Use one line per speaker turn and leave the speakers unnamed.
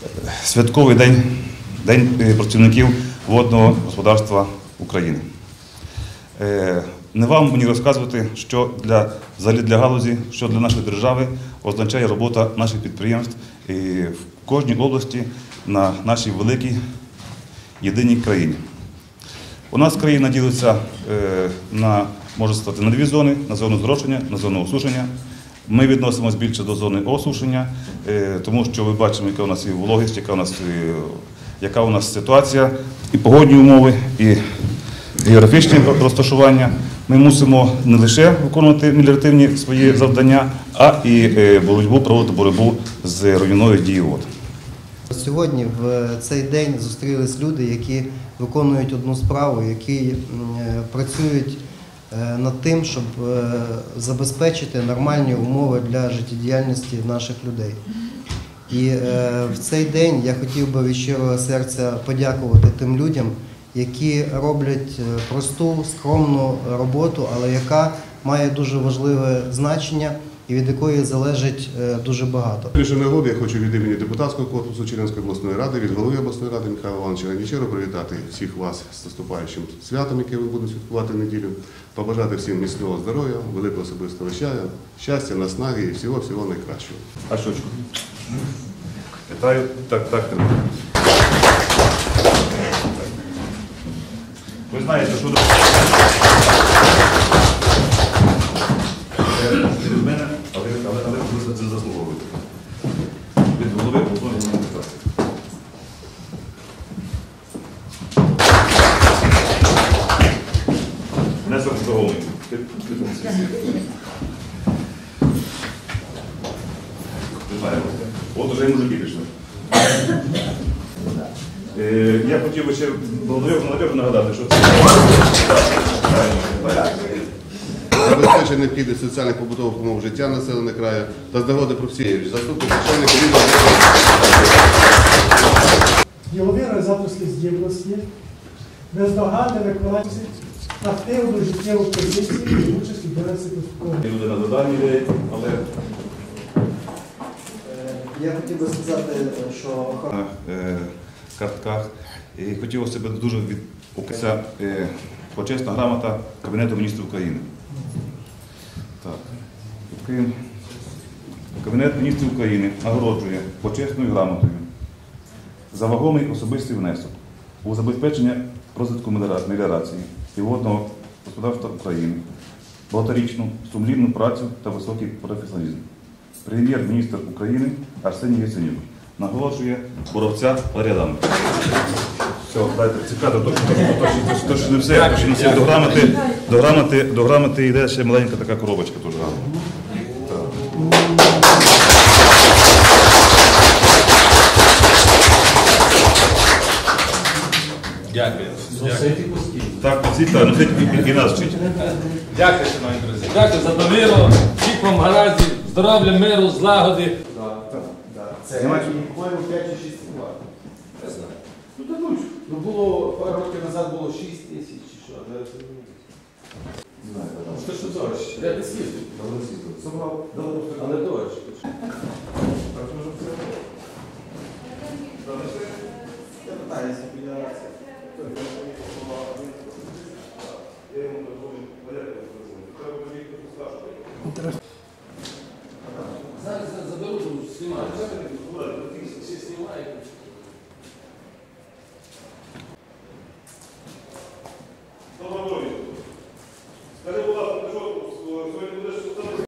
святковий день працівників водного господарства України. Не вам мені розказувати, що взагалі для галузі, що для нашої держави означає робота наших підприємств в кожній області на нашій великій єдиній країні. У нас країна ділиться можна сказати, на дві зони – на зону зрошення, на зону осушення. Ми відносимося більше до зони осушення, тому що ми бачимо, яка у нас є вологість, яка у нас ситуація, і погодні умови, і географічні розташування. Ми мусимо не лише виконувати меліоративні свої завдання, а і проводити боротьбу з руйнівною дією вод.
Сьогодні в цей день зустрілись люди, які виконують одну справу, які працюють над тим, щоб забезпечити нормальні умови для життєдіяльності наших людей. І в цей день я хотів би від щирого серця подякувати тим людям, які роблять просту, скромну роботу, але яка має дуже важливе значення і від якої залежить дуже багато.
Більше нагоди я хочу від імені депутатського корпусу Чернівської обласної ради, від голови обласної ради Михайла Івановича Ранічера привітати всіх вас з наступаючим святом, яке ви будете святкувати неділю, побажати всім міцного здоров'я, великого особистого щастя, наснаги і всього-всього найкращого.
Ашочку. Вітаю. Так. Ви знаєте, що від мене, але ви це заслуговуєте. Від голови обласної адміністрації. Внесок заголовник. От уже і мужики пішли. Я хотів би ще молодежу нагадати, що це
забезпечення необхідних соціальних побутових умов життя населеного краю та з нагоди Проксієвич, заступник начальника відділу.
Ділові організаторські здібності, бездоганне виконання, активну життєву позицію і участь у дирекції поступової.
люди на заданні ідеї, але
Я хотів би сказати, що
на картках. І хотілося б дуже відпуститися почесна грамота Кабінету міністрів України. Так. Кабінет міністрів України нагороджує почесною грамотою за вагомий особистий внесок у забезпечення розвитку меліорації і водного господарства України, багаторічну, сумлінну працю та високий професіоналізм. Прем'єр-міністр України Арсеній Яценюк наголошує боровця рядами. Все, дайте, цікаво, точно не все, до грамоти йде ще маленька така коробочка теж.
Дякую.
Так, носить і нас вчить.
Дякую, шановні друзі. Дякую за довіру, всіх вам гараздів, здоров'я, миру, злагоди.
Це по-моєму 5 чи 6 кВт.
Не знаю.
Ну дадуть. Ну було, пару років назад було 6 тисяч чи що, а зараз не знаю.
Що ж дощ? Я не слідую.
Собрав,
Але дощ.
я питаюся, федерація.
Зараз заберу, знімаю. Всі знімають.
Скажи, будь ласка,